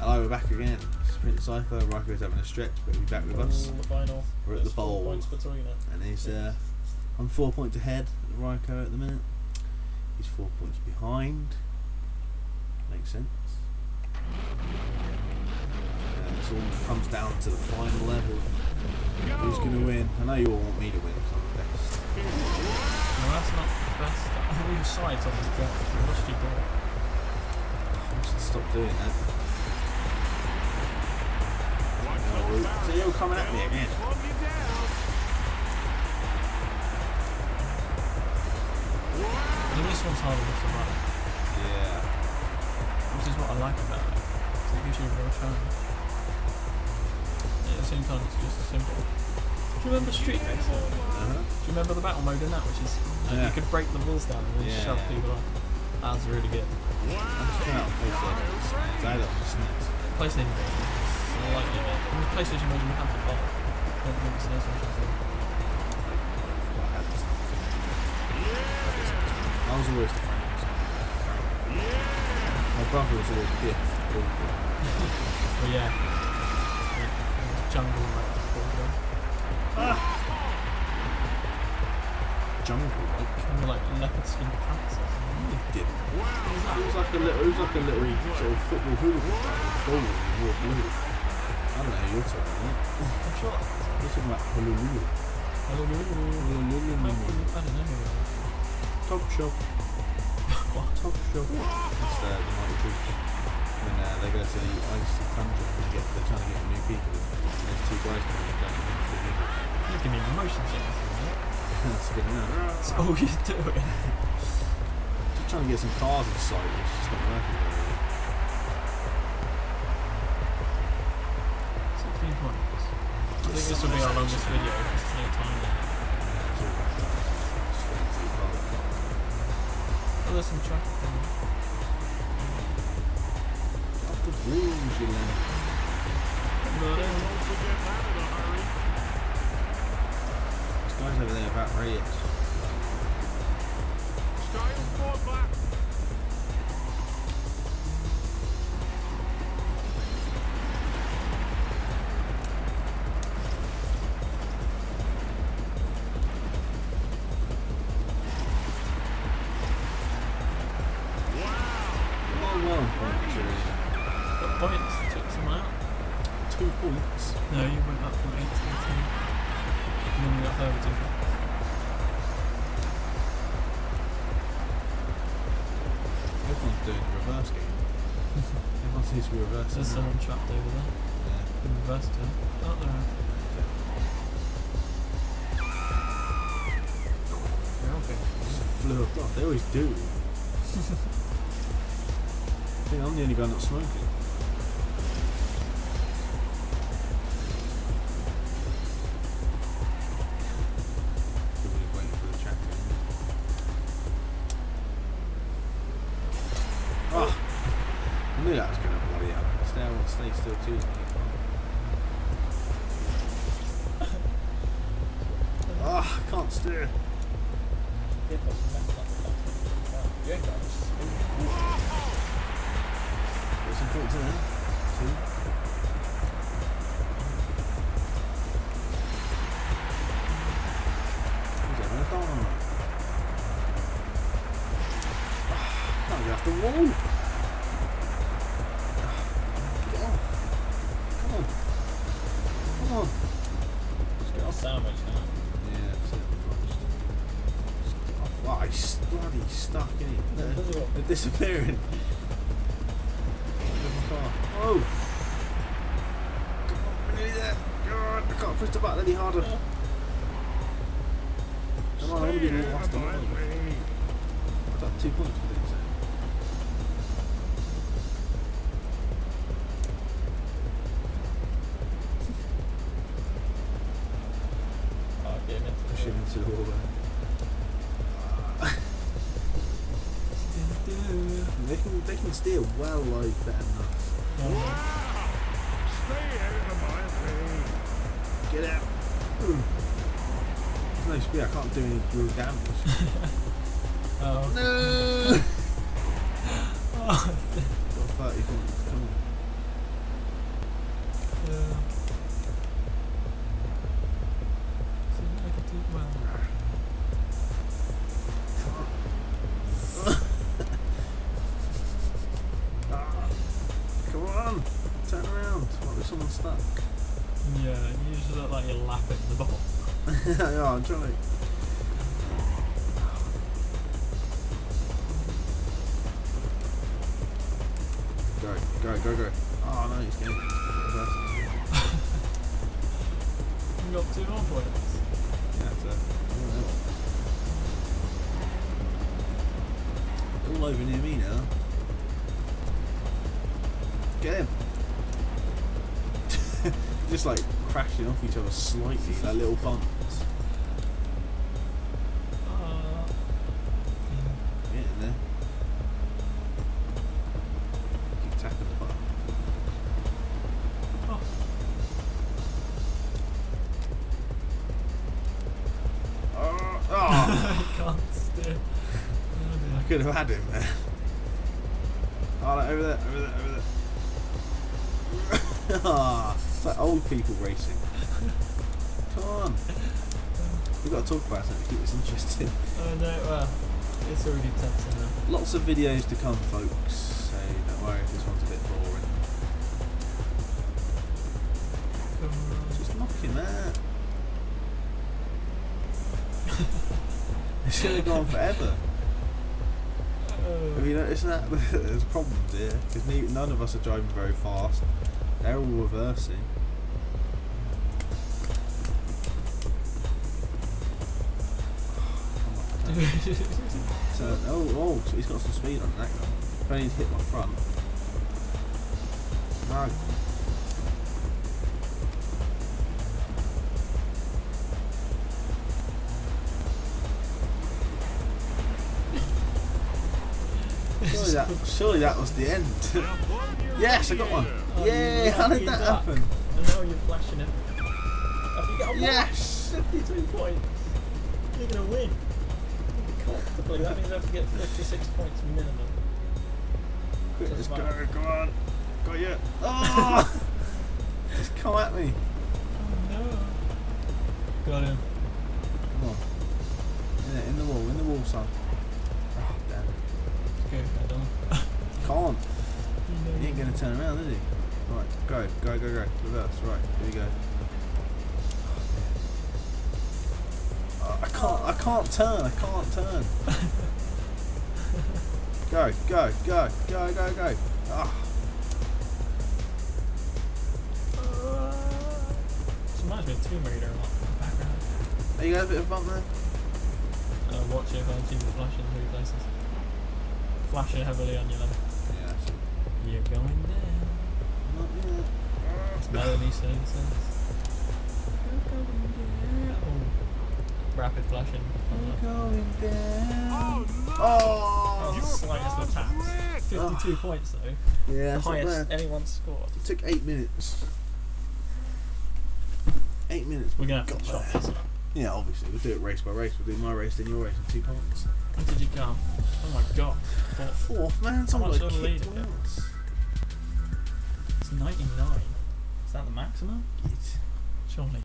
Hello, we're back again. It's Princescyther. Ryko's having a stretch, but he'll be back with us. The final. We're at the bowl. 4 points between it. And he's I'm 4 points ahead of Ryko at the minute. He's 4 points behind. Makes sense. And it all comes down to the final level. Who's going to win? I know you all want me to win because I'm the best. No, that's not the best. I think your sides on this drop. You lost your ball. I should stop doing that. So you're coming at me again. I think this one's harder than the right. Yeah. Which is what I like about it. So it gives you a real challenge. At the same time, it's just simple. Do you remember Street Racer? Do you remember the battle mode in that, which is you could break the walls down and then shove people off? That was really good. I'm just coming out of PlayStation. I don't SNES. PlayStation version is slightly better. The PlayStation version we had the bot. I don't think it's SNES version. I was always the Frank. My brother was always Biff. Well, yeah. Jungle like Jungle like? Kind of like leopard skin pants or something. It didn't. It was like a little sort of football hooligan ball and wore blue. I don't know who you're talking about. I'm sure. You're talking about Honolulu. I don't know. Top Shop. What? Top Shop. That's the Mighty Boots. When they go to the icy tundra and they're trying to get new people. And there's two guys coming in down the middle. You give me motion sickness, isn't it? Spinning out. That's all you're doing. Just trying to get some cars in sight, which is just not working very well. 16 points. I think this will be our longest video because there's no time left. Oh, there's some traffic on there. Off the rules, you know. There's guys over there about riots. Points took someone out. 2 points. No, you went up from 8 to 18. And then you got 32. Everyone's doing the reverse game. Everyone seems to be reversing. There's someone trapped over there. Yeah. In reverse to it. Oh, there. They're okay. Just flew across. They always do. I think I'm the only guy not smoking. Everybody's waiting for the chat to end. Oh, I knew that was going to bloody up. Stay still too long. Ah, I can't steer. Got some points in there. 2. Who's having a dime? Can't get off the wall. Get off. Come on. Come on. Just get off. Sandwich now. Yeah, that's it. Just get off. Oh, he's bloody stuck in it. They're disappearing. Oh! Come on, we're nearly there! God, I can't push the button any harder. Come on, I want to be more last time. I've got 2 points for doing so. Oh, damn it. Push him into the wall there. They can steer well like better than us. Stay out of my way. Get out! There's no speed, I can't do any real damage. Oh. No! Got 30 points, come on. like you're lapping the ball. Yeah, I'm trying. Go, go, go, go. Oh no, he's getting reversed. You got 2 more points. Yeah, that's it. All over near me now. Get him. Just like crashing off each other slightly, like little bumps. Get in there. Keep tapping the button. Oh. I can't steer. I could have had him there. Oh, no, over there, over there, over there. Ah, it's like old people racing. Come on. We've got to talk about something to keep this interesting. Oh no, well, it's already tense enough. Lots of videos to come, folks, so don't worry if this one's a bit boring. Just knock him out. It should have gone forever. Have you noticed that? There's problems here, because none of us are driving very fast. They're all reversing. Oh, so he's got some speed on that guy. If I need to hit my front. No. Surely that was the end. Yes, I got one. Oh, Yay! How did that happen? And now you're flashing it. If you get a Yes! 52 points, you're going to win. Comfortably. That means I have to get 56 points minimum. Quick, So let's it's go, like- come on. Got you. Oh! Just come at me. Oh no. Got him. Come on. In the wall, son. Oh, damn it. Let's go, I don't. Can't. He ain't going to turn around, is he? Right, go. Reverse, right, here we go. Oh, I can't turn. Go. Ah. This reminds me of Tomb Raider a lot in the background. Are you got a bit of bump there? Watch it if I see the flash in 3 places. Flash it heavily on your left. Yeah, that's it. You're going down. Not yet. It's Melanie saying this. You're going down. Oh. Rapid flashing. Going down. Oh, Oh! the slightest of taps. 52 points though. Yeah, The it's not highest bad. anyone's scored. It took 8 minutes. 8 minutes. We're going to have to Got chop there. this up. Yeah, obviously. We'll do it race by race. We'll do my race, then your race in 2 points. When did you come? Oh my god. Fourth, man. How much Someone of a lead kicked have you got? once. It's 99. Is that the maximum? Git. Surely.